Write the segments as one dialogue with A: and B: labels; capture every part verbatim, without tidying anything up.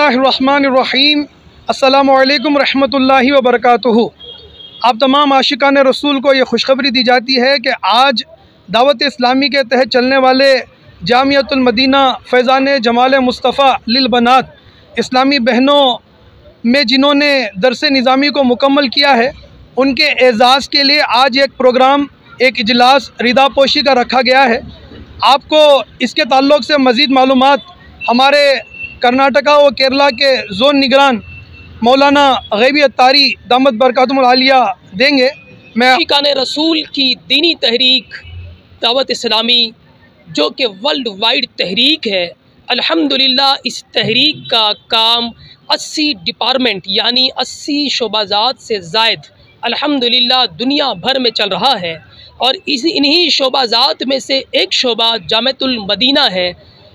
A: बिस्मिल्लाहिर्रहमानिर्रहीम। अस्सलामु अलैकुम रहमतुल्लाहि व बरकातुहू। आप तमाम आशिकान रसूल को ये खुशखबरी दी जाती है कि आज दावत इस्लामी के तहत चलने वाले जामियतुल मदीना फैज़ान जमाल मुस्तफ़ा लिल बनात इस्लामी बहनों में जिन्होंने दरस निज़ामी को मुकम्मल किया है, उनके एज़ाज़ के लिए आज एक प्रोग्राम, एक इजलास रिदा पोशी का रखा गया है। आपको इसके ताल्लुक़ से मज़ीद मालूमात हमारे कर्नाटका व केरला के ज़ोन निगरान मौलाना गैबी अत्तारी दामत बरकातुहुल आलिया देंगे। मैं
B: आशिकान रसूल की दीनी तहरीक दावत इस्लामी जो कि वर्ल्ड वाइड तहरीक है, अल्हम्दुलिल्लाह इस तहरीक का काम अस्सी डिपार्टमेंट यानी अस्सी शोबाजात से ज़ायद अल्हम्दुलिल्लाह दुनिया भर में चल रहा है। और इस इन्हीं शोबाजात में से एक शोबा जामियतुल मदीना है।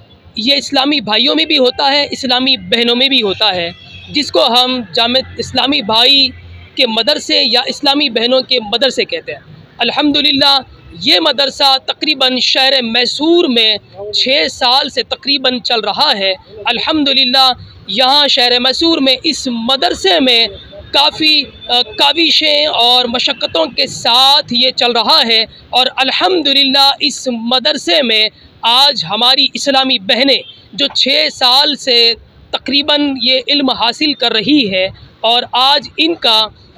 B: ये इस्लामी भाइयों में भी होता है, इस्लामी बहनों में भी होता है, जिसको हम जामियत इस्लामी भाई के मदरसे या इस्लामी बहनों के मदरसे कहते हैं। अल्हम्दुलिल्लाह ये मदरसा तकरीबन शहर मैसूर में छः साल से तकरीबन चल रहा है। अल्हम्दुलिल्लाह यहाँ शहर मैसूर में इस मदरसे में काफ़ी काविशें और मशक्क़तों के साथ ये चल रहा है। और अल्हम्दुलिल्लाह इस मदरसे में आज हमारी इस्लामी बहनें जो छः साल से तकरीबन ये इल्म हासिल कर रही है, और आज इनका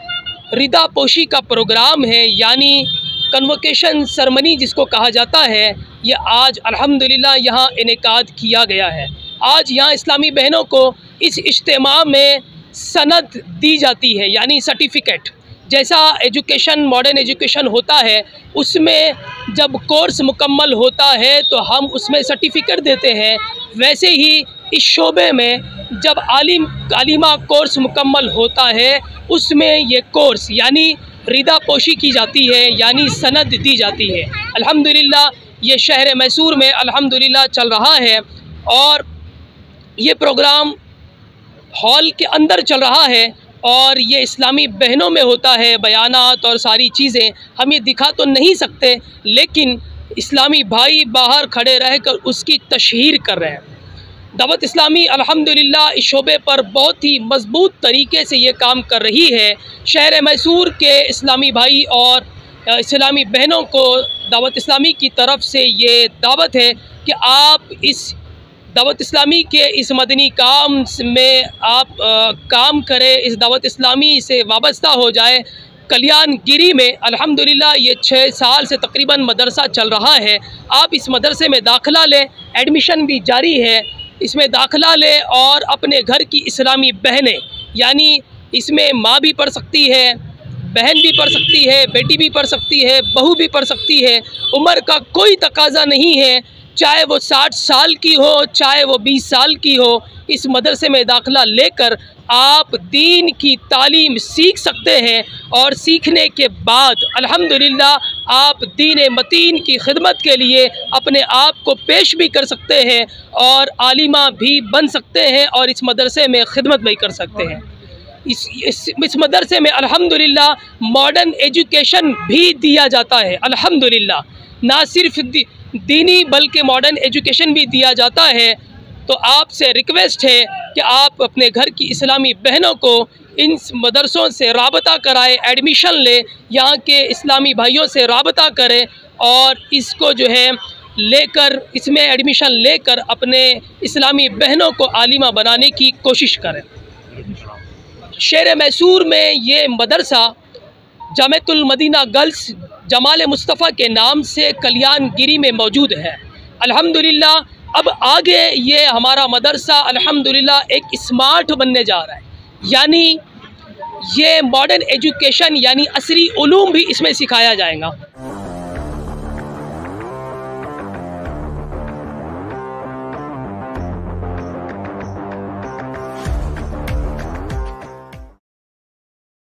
B: रिदा पोशी का प्रोग्राम है यानी कन्वोकेशन सरमनी जिसको कहा जाता है, ये आज अल्हम्दुलिल्लाह यहाँ इनेकाद किया गया है। आज यहाँ इस्लामी बहनों को इस इज्तिमा में सनद दी जाती है यानी सर्टिफ़िकेट। जैसा एजुकेशन मॉडर्न एजुकेशन होता है, उसमें जब कोर्स मुकम्मल होता है तो हम उसमें सर्टिफ़िकेट देते हैं, वैसे ही इस शोबे में जब आलिम आलिमा कोर्स मुकम्मल होता है उसमें ये कोर्स यानी रिदा पोशी की जाती है यानी सनद दी जाती है। अल्हम्दुलिल्लाह ये शहर मैसूर में अल्हम्दुलिल्लाह चल रहा है और ये प्रोग्राम हॉल के अंदर चल रहा है और ये इस्लामी बहनों में होता है। बयानात और सारी चीज़ें हम ये दिखा तो नहीं सकते, लेकिन इस्लामी भाई बाहर खड़े रहकर उसकी तशहीर कर रहे हैं। दावत इस्लामी अल्हम्दुलिल्लाह इस शोबे पर बहुत ही मजबूत तरीके से ये काम कर रही है। शहर मैसूर के इस्लामी भाई और इस्लामी बहनों को दावत इस्लामी की तरफ से ये दावत है कि आप इस दावत इस्लामी के इस मदनी काम में आप आ, काम करें, इस दावत इस्लामी से वाबस्ता हो जाए। कल्याण गिरी में अल्हम्दुलिल्लाह ये छः साल से तकरीबन मदरसा चल रहा है। आप इस मदरसे में दाखिला लें, एडमिशन भी जारी है, इसमें दाखिला लें और अपने घर की इस्लामी बहनें यानी इसमें माँ भी पढ़ सकती है, बहन भी पढ़ सकती है, बेटी भी पढ़ सकती है, बहू भी पढ़ सकती है। उम्र का कोई तकाजा नहीं है, चाहे वो साठ साल की हो, चाहे वो बीस साल की हो। इस मदरसे में दाखिला लेकर आप दीन की तालीम सीख सकते हैं और सीखने के बाद अल्हम्दुलिल्लाह आप दीन मतीन की खिदमत के लिए अपने आप को पेश भी कर सकते हैं और आलिमा भी बन सकते हैं और इस मदरसे में खिदमत भी कर सकते हैं। इस इस, इस मदरसे में अल्हम्दुलिल्लाह मॉडर्न एजुकेशन भी दिया जाता है। अल्हम्दुलिल्लाह ना सिर्फ दी, दीनी बल्कि मॉडर्न एजुकेशन भी दिया जाता है। तो आपसे रिक्वेस्ट है कि आप अपने घर की इस्लामी बहनों को इन मदरसों से राबता कराएं, एडमिशन लें, यहाँ के इस्लामी भाइयों से राबता करें और इसको जो है लेकर इसमें एडमिशन लेकर अपने इस्लामी बहनों को आलिमा बनाने की कोशिश करें। शहर मैसूर में ये मदरसा जामियतुल मदीना गर्ल्स जमाल मुस्तफ़ा के नाम से कल्याण गिरी में मौजूद है। अल्हम्दुलिल्लाह अब आगे ये हमारा मदरसा अल्हम्दुलिल्लाह एक स्मार्ट बनने जा रहा है, यानी ये मॉडर्न एजुकेशन यानी असरी उलूम भी इसमें सिखाया जाएगा।